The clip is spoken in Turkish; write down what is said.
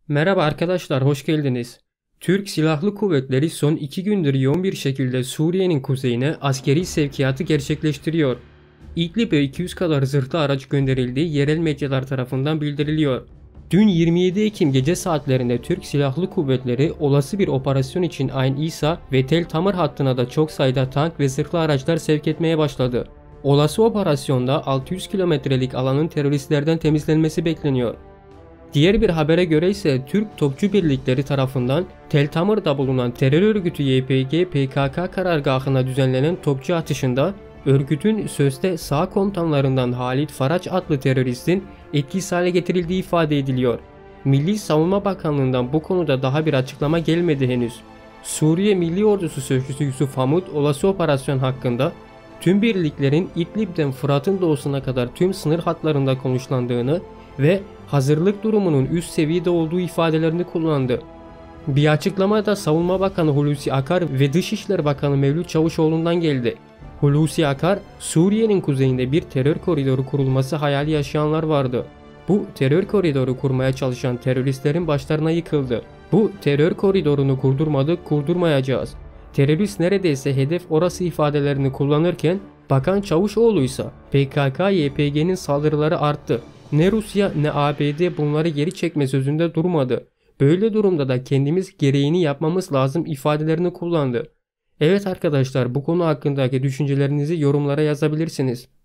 Merhaba arkadaşlar, hoş geldiniz. Türk Silahlı Kuvvetleri son 2 gündür yoğun bir şekilde Suriye'nin kuzeyine askeri sevkiyatı gerçekleştiriyor. İdlib'e 200 kadar zırhlı araç gönderildiği yerel medyalar tarafından bildiriliyor. Dün 27 Ekim gece saatlerinde Türk Silahlı Kuvvetleri olası bir operasyon için Ayn İsa ve Tel Tamir hattına da çok sayıda tank ve zırhlı araçlar sevk etmeye başladı. Olası operasyonda 600 kilometrelik alanın teröristlerden temizlenmesi bekleniyor. Diğer bir habere göre ise Türk Topçu Birlikleri tarafından Tel Tamir'de bulunan terör örgütü YPG PKK karargahına düzenlenen topçu atışında örgütün sözde sağ komutanlarından Halit Faraç adlı teröristin etkisiz hale getirildiği ifade ediliyor. Milli Savunma Bakanlığı'ndan bu konuda daha bir açıklama gelmedi henüz. Suriye Milli Ordusu Sözcüsü Yusuf Hamud olası operasyon hakkında tüm birliklerin İdlib'den Fırat'ın doğusuna kadar tüm sınır hatlarında konuşlandığını ve hazırlık durumunun üst seviyede olduğu ifadelerini kullandı. Bir açıklamada Savunma Bakanı Hulusi Akar ve Dışişleri Bakanı Mevlüt Çavuşoğlu'ndan geldi. Hulusi Akar, Suriye'nin kuzeyinde bir terör koridoru kurulması hayali yaşayanlar vardı. Bu terör koridoru kurmaya çalışan teröristlerin başlarına yıkıldı. Bu terör koridorunu kurdurmadık, kurdurmayacağız. Terörist neredeyse hedef orası ifadelerini kullanırken Bakan Çavuşoğlu ise PKK-YPG'nin saldırıları arttı. Ne Rusya ne ABD bunları geri çekme sözünde durmadı. Böyle durumda da kendimiz gereğini yapmamız lazım ifadelerini kullandı. Evet arkadaşlar, bu konu hakkındaki düşüncelerinizi yorumlara yazabilirsiniz.